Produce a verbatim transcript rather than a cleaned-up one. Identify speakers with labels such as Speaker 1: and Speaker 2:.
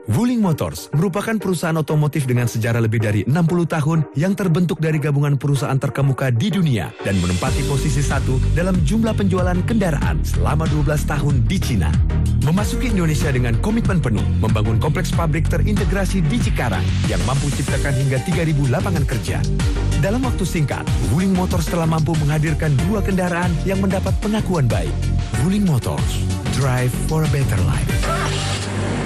Speaker 1: Wuling Motors merupakan perusahaan otomotif dengan sejarah lebih dari enam puluh tahun yang terbentuk dari gabungan perusahaan terkemuka di dunia dan menempati posisi satu dalam jumlah penjualan kendaraan selama dua belas tahun di Cina. Memasuki Indonesia dengan komitmen penuh membangun kompleks pabrik terintegrasi di Cikarang yang mampu ciptakan hingga tiga ribu lapangan kerja. Dalam waktu singkat, Wuling Motors telah mampu menghadirkan dua kendaraan yang mendapat pengakuan baik. Wuling Motors, drive for a better life.